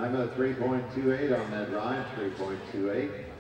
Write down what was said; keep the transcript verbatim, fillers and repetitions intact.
I'm a three point two eight on that ride, three point two eight.